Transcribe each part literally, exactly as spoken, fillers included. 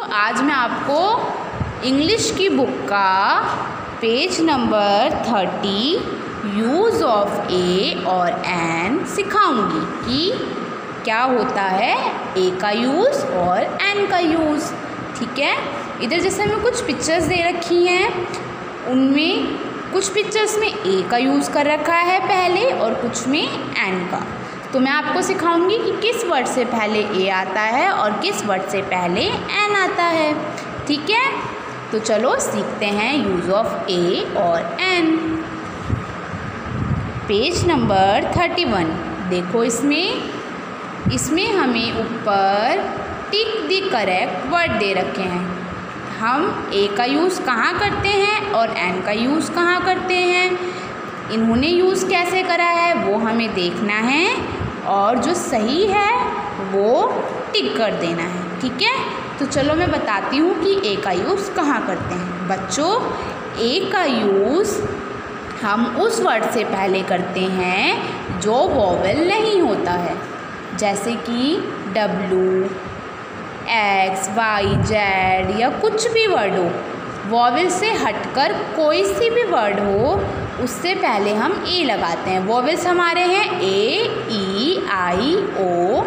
आज मैं आपको इंग्लिश की बुक का page number thirty use of A और एन सिखाऊंगी कि क्या होता है ए का यूज़ और एन का यूज़। ठीक है, इधर जैसे हमें कुछ पिक्चर्स दे रखी हैं, उनमें कुछ पिक्चर्स में ए का यूज़ कर रखा है पहले और कुछ में एन का। तो मैं आपको सिखाऊंगी कि किस वर्ड से पहले ए आता है और किस वर्ड से पहले एन आता है। ठीक है, तो चलो सीखते हैं यूज़ ऑफ ए और an. Page number thirty one देखो, इसमें इसमें हमें ऊपर टिक द करेक्ट वर्ड दे रखे हैं। हम ए का यूज़ कहाँ करते हैं और एन का यूज़ कहाँ करते हैं, इन्होंने यूज़ कैसे करा है वो हमें देखना है और जो सही है वो टिक कर देना है। ठीक है, तो चलो मैं बताती हूँ कि ए का यूज़ कहाँ करते हैं। बच्चों, ए का यूज़ हम उस वर्ड से पहले करते हैं जो वॉवेल नहीं होता है, जैसे कि डब्लू, एक्स, वाई, जेड या कुछ भी वर्ड हो। वॉवेल से हटकर कोई सी भी वर्ड हो उससे पहले हम ए लगाते हैं। वॉवेल्स हमारे हैं A, E, I, O,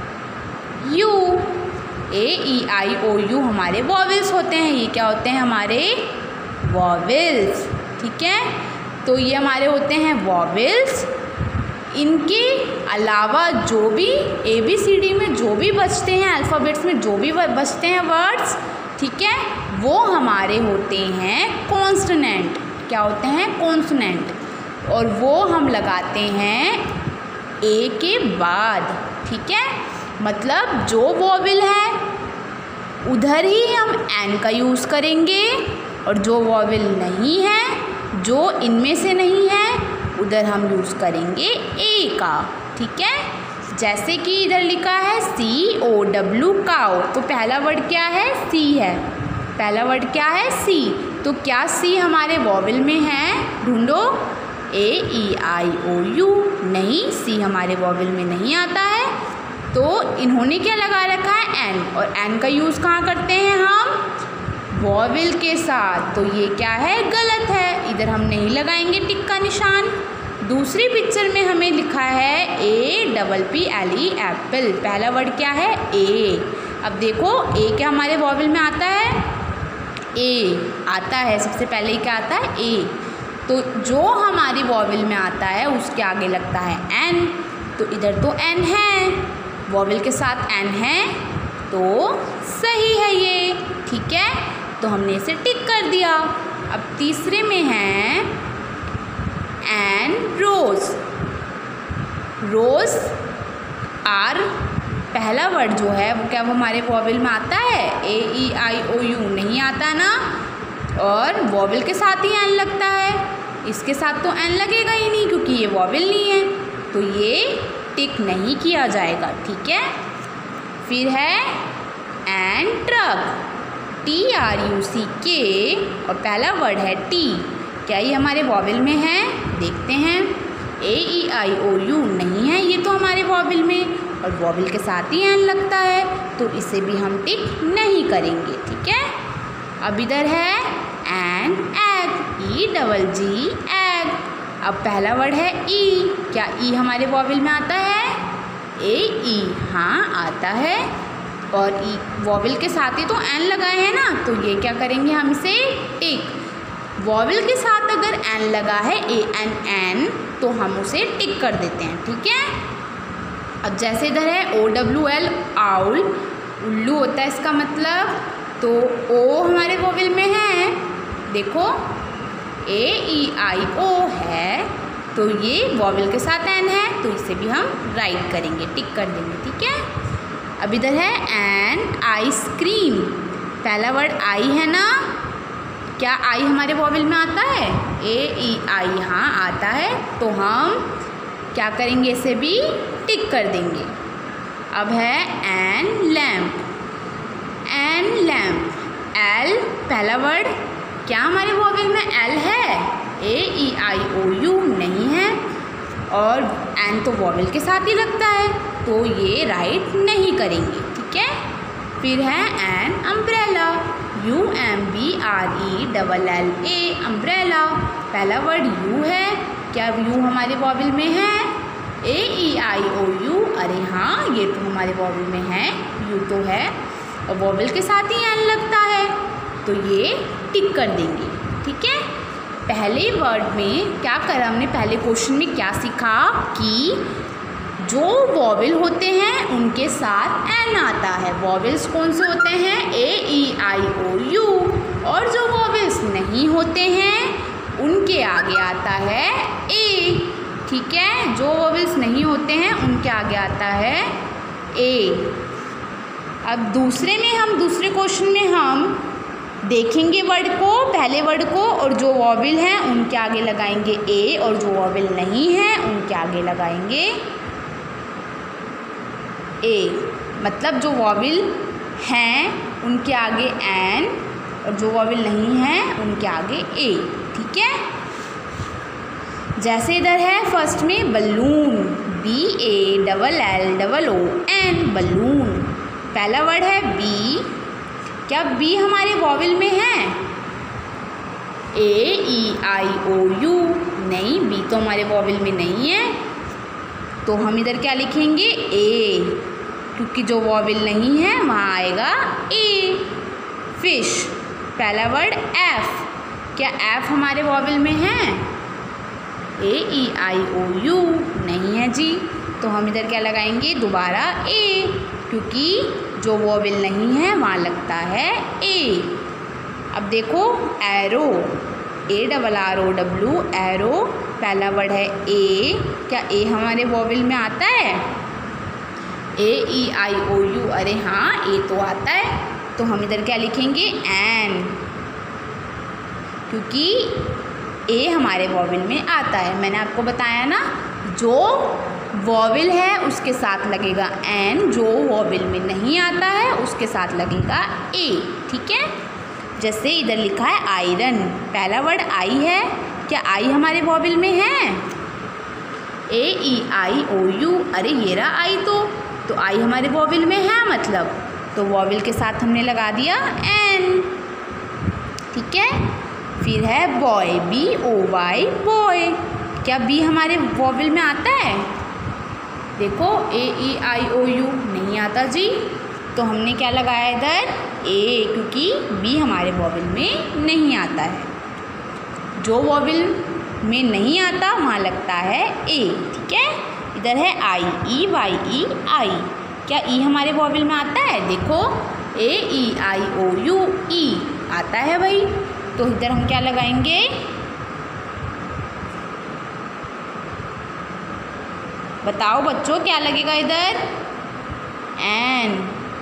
U. A, E, I, O, U हमारे वॉवेल्स होते हैं। ये क्या होते हैं? हमारे वॉवेल्स। ठीक है, तो ये हमारे होते हैं वॉवेल्स। इनके अलावा जो भी ए बी सी डी में जो भी बचते हैं, अल्फ़ाबेट्स में जो भी बचते हैं वर्ड्स, ठीक है, वो हमारे होते हैं कॉन्सोनेंट। क्या होते हैं? कॉन्सोनेंट। और वो हम लगाते हैं ए के बाद। ठीक है, मतलब जो वॉवेल है उधर ही हम एन का यूज़ करेंगे और जो वॉवेल नहीं है, जो इनमें से नहीं है, उधर हम यूज़ करेंगे ए का। ठीक है, जैसे कि इधर लिखा है सी ओ डब्ल्यू काउ, तो पहला वर्ड क्या है? सी है। पहला वर्ड क्या है? सी। तो क्या सी हमारे वॉवेल में है? ढूंढो। A, E, I, O, U. नहीं, सी हमारे वॉवेल में नहीं आता है। तो इन्होंने क्या लगा रखा है? एन। और एन का यूज़ कहाँ करते हैं हम? वॉवेल के साथ। तो ये क्या है? गलत है, इधर हम नहीं लगाएंगे टिक का निशान। दूसरी पिक्चर में हमें लिखा है A double P L E apple. पहला वर्ड क्या है? ए। अब देखो ए क्या हमारे वॉवेल में आता है? ए आता है। सबसे पहले क्या आता है? ए। तो जो हमारी वॉवेल में आता है उसके आगे लगता है एन। तो इधर तो एन है, वॉवेल के साथ एन है, तो सही है ये। ठीक है, तो हमने इसे टिक कर दिया। अब तीसरे में है एन रोज़। रोज़ आर पहला वर्ड जो है वो क्या वो हमारे वॉवेल में आता है? ए, ई, आई, ओ, यू नहीं आता ना, और वॉवेल के साथ ही एन लगता है। इसके साथ तो एन लगेगा ही नहीं क्योंकि ये वॉवेल नहीं है, तो ये टिक नहीं किया जाएगा। ठीक है, फिर है an truck. T R U C K और पहला वर्ड है टी। क्या ये हमारे वॉवेल में है? देखते हैं। A, E, I, O, U नहीं है ये तो हमारे वॉवेल में, और वॉवेल के साथ ही एन लगता है, तो इसे भी हम टिक नहीं करेंगे। ठीक है, अब इधर है an egg. E double G egg. अब पहला वर्ड है ई। क्या ई हमारे वॉवेल में आता है? ए, ई, हाँ आता है, और ई वॉवेल के साथ ही तो एन लगाए हैं ना, तो ये क्या करेंगे हम इसे टिक। वॉवेल के साथ अगर एन लगा है, ए एन एन, तो हम उसे टिक कर देते हैं। ठीक है, अब जैसे इधर है ओ डब्ल्यू एल आउल, उल्लू होता है इसका मतलब, तो ओ हमारे वॉवेल में है। देखो ए, ई, आई, ओ है, तो ये वॉवेल के साथ एन है, तो इसे भी हम राइट करेंगे, टिक कर देंगे। ठीक है, अब इधर है एन आइसक्रीम। पहला वर्ड आई है ना, क्या आई हमारे वॉवेल में आता है? ए, ई, आई, हाँ आता है, तो हम क्या करेंगे? इसे भी टिक कर देंगे। अब है an lamp. An lamp, L पहला वर्ड, क्या हमारे वॉवेल में एल है? ए, ई, आई, ओ, यू नहीं है, और एन तो वॉवेल के साथ ही लगता है, तो ये राइट नहीं करेंगे। ठीक है, फिर है an umbrella. Double L A umbrella. पहला वर्ड यू है, क्या यू हमारे वॉवल में है? ए ई आई ओ यू, अरे हाँ ये तो हमारे वॉवल में है, यू तो है और वॉवल के साथ ही एन लगता है, तो ये टिक कर देंगे। ठीक है, पहले वर्ड में क्या करा हमने, पहले क्वेश्चन में क्या सीखा कि जो वॉवल होते हैं उनके साथ एन आता है। वॉवल्स कौन से होते हैं? A E I O U. और जो वॉवल्स नहीं होते हैं उनके आगे आता है ए। ठीक है, जो वॉवल्स नहीं होते हैं उनके आगे आता है ए। अब दूसरे में हम दूसरे क्वेश्चन में हम देखेंगे वर्ड को, पहले वर्ड को, और जो वॉवल हैं उनके आगे लगाएंगे ए और जो वॉवल नहीं है उनके आगे लगाएंगे ए। मतलब जो वॉवल हैं उनके आगे एन और जो वॉवल नहीं हैं उनके आगे ए। ठीक है, जैसे इधर है फर्स्ट में balloon, B A double L double O N, balloon. पहला वर्ड है बी, क्या बी हमारे वॉवल में है? ए ई आई ओ यू, नहीं, बी तो हमारे वॉवल में नहीं है, तो हम इधर क्या लिखेंगे? ए, क्योंकि जो वॉवल नहीं है वहाँ आएगा ए। फिश, पहला वर्ड एफ, क्या एफ हमारे वॉवल में है? ए ई आई ओ यू, नहीं है जी, तो हम इधर क्या लगाएंगे? दोबारा ए, क्योंकि जो वॉवल नहीं है वहाँ लगता है ए। अब देखो arrow, A double R O W, arrow, पहला वर्ड है ए, क्या ए हमारे वॉवल में आता है? ए ई आई ओ यू, अरे हाँ ए तो आता है, तो हम इधर क्या लिखेंगे? एन, क्योंकि ए हमारे वॉवल में आता है। मैंने आपको बताया ना, जो वॉवल है उसके साथ लगेगा एन, जो वॉवल में नहीं आता है उसके साथ लगेगा ए। ठीक है, जैसे इधर लिखा है आयरन, पहला वर्ड आई है, क्या आई हमारे वॉवल में है? ए ई आई ओ यू, अरे ये रहा आई, तो तो आई हमारे वॉवल में है, मतलब तो वॉवल के साथ हमने लगा दिया एन। ठीक है, फिर है boy, B O Y boy, क्या बी हमारे वॉवल में आता है? देखो ए ई आई ओ यू नहीं आता जी, तो हमने क्या लगाया इधर? ए, क्योंकि बी हमारे वॉवल में नहीं आता है। जो वॉवल में नहीं आता वहाँ लगता है ए। ठीक है, इधर है आई, ई वाई ई आई, क्या ई हमारे वॉवल में आता है? देखो ए ई आई ओ यू, ई आता है भाई, तो इधर हम क्या लगाएंगे? बताओ बच्चों क्या लगेगा इधर? एन।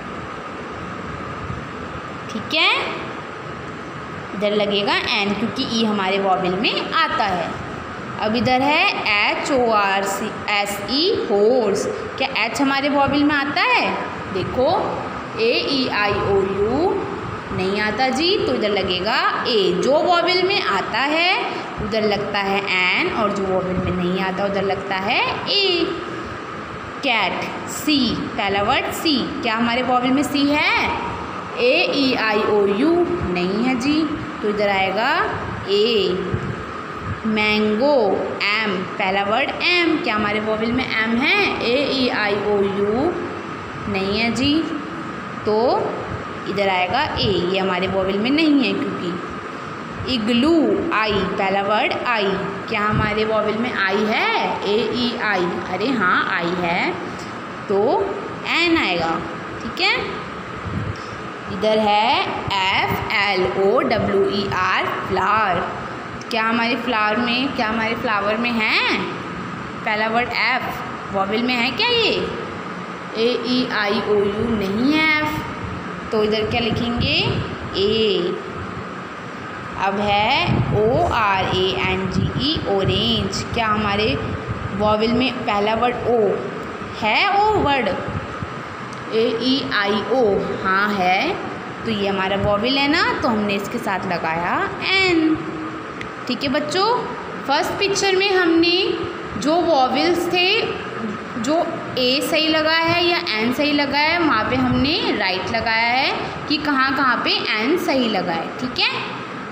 ठीक है, इधर लगेगा एन, क्योंकि ई हमारे वॉवल में आता है। अब इधर है H O R C S E, horse, क्या एच हमारे वॉवल में आता है? देखो ए ई आई ओ यू नहीं आता जी, तो इधर लगेगा ए। जो वॉवल में आता है उधर लगता है एन, और जो वॉवल में नहीं आता उधर लगता है ए। कैट, सी, पहला वर्ड सी, क्या हमारे वॉवल में सी है? ए ई आई ओ यू नहीं है जी, तो इधर आएगा ए। मैंगो, एम, पहला वर्ड एम, क्या हमारे वॉवल में एम है? ए ई आई ओ यू नहीं है जी, तो इधर आएगा ए, ये हमारे वॉवल में नहीं है क्योंकि। इग्लू, आई, पहला वर्ड आई, क्या हमारे वॉवल में आई है? ए ई आई, अरे हाँ आई है, तो एन आएगा। ठीक है, इधर है F L O W E R, flower, क्या हमारे फ्लावर में क्या हमारे फ्लावर में है? पहला वर्ड एफ, वॉवल में है क्या ये? ए ई आई ओ यू नहीं है एफ, तो इधर क्या लिखेंगे? ए। अब है O R A N G E, orange, क्या हमारे वॉवल में पहला वर्ड ओ है? ओ वर्ड ए ई आई ओ, हाँ है, तो ये हमारा वॉवल है ना, तो हमने इसके साथ लगाया एन। ठीक है बच्चों, फर्स्ट पिक्चर में हमने जो वॉवल्स थे, जो ए सही लगाया है या एन सही लगाया है, वहाँ पे हमने राइट लगाया है कि कहाँ कहाँ पे एन सही लगा है। ठीक है,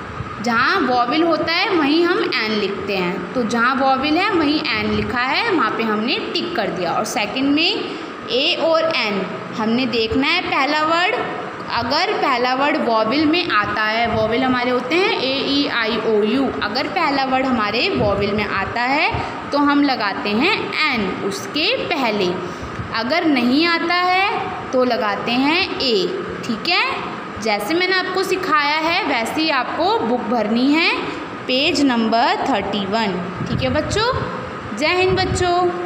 जहाँ वॉवेल होता है वहीं हम एन लिखते हैं, तो जहाँ वॉवेल है वहीं एन लिखा है, वहाँ पे हमने टिक कर दिया। और सेकंड में ए और एन हमने देखना है पहला वर्ड, अगर पहला वर्ड वॉवेल में आता है, वॉवेल हमारे होते हैं A E I O you, अगर पहला वर्ड हमारे वॉवेल में आता है तो हम लगाते हैं एन उसके पहले, अगर नहीं आता है तो लगाते हैं ए। ठीक है, जैसे मैंने आपको सिखाया है वैसे ही आपको बुक भरनी है, पेज नंबर थर्टी वन। ठीक है बच्चों, जय हिंद बच्चों।